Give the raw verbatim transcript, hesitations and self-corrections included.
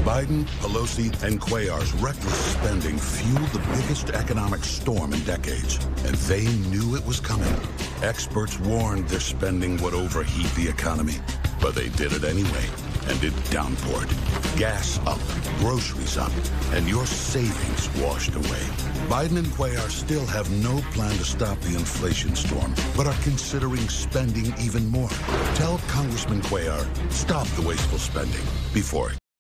Biden, Pelosi, and Cuellar's reckless spending fueled the biggest economic storm in decades, and they knew it was coming. Experts warned their spending would overheat the economy, but they did it anyway, and it downpoured. Gas up, groceries up, and your savings washed away. Biden and Cuellar still have no plan to stop the inflation storm, but are considering spending even more. Tell Congressman Cuellar, stop the wasteful spending before